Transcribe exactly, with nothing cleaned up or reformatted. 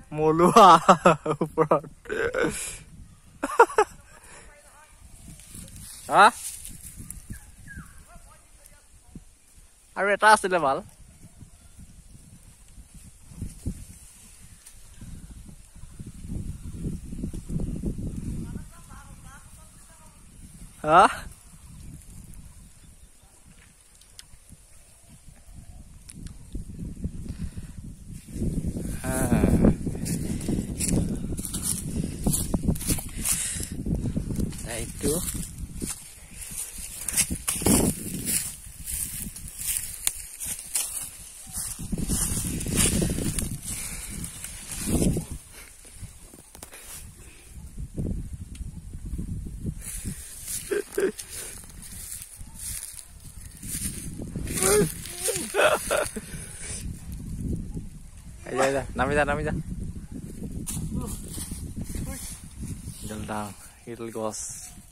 মলুৱা ওপৰত হা আৰু এটা আছিলে ভাল হা এইটো Aja aja, nami dah, nami dah. Jalan, hill goes.